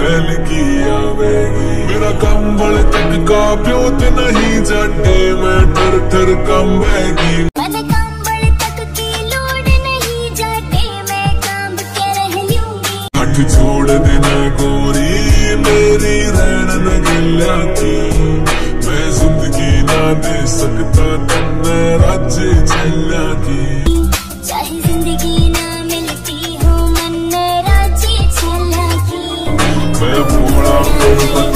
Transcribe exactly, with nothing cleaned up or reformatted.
महल की आवेगी। मेरा कंबल तक का प्योत नहीं जाटे, मैं ठर ठर कंबेगी। मैंने कंबल तक की लोड नहीं जाटे, मैं कंब के रह लूंगी। हट छोड़ देना गोरी मेरी रैन न गिला की, मैं जिंदगी ना दे सकता तन्ने राज्य चला की। चाहे जिंदगी ना मिलती हो मन राज्य चला की। मैं भोला